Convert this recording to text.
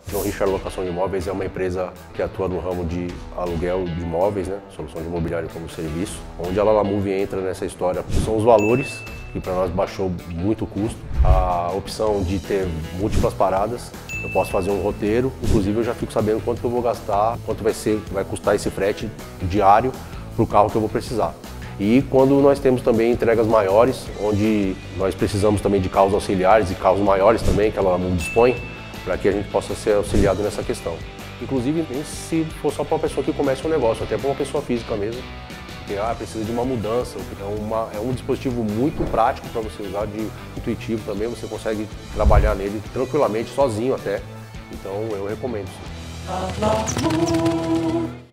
John Richard Locação de Imóveis é uma empresa que atua no ramo de aluguel de imóveis, né? Solução de imobiliário como serviço. Onde a Lalamove entra nessa história são os valores, que para nós baixou muito o custo. A opção de ter múltiplas paradas, eu posso fazer um roteiro, inclusive eu já fico sabendo quanto que eu vou gastar, quanto vai custar esse frete diário para o carro que eu vou precisar. E quando nós temos também entregas maiores, onde nós precisamos também de carros auxiliares e carros maiores também, que a Lalamove dispõe, para que a gente possa ser auxiliado nessa questão. Inclusive, nem se for só para uma pessoa que comece um negócio, até para uma pessoa física mesmo, que precisa de uma mudança. É um dispositivo muito prático para você usar, de intuitivo também, você consegue trabalhar nele tranquilamente, sozinho até. Então eu recomendo. Sim.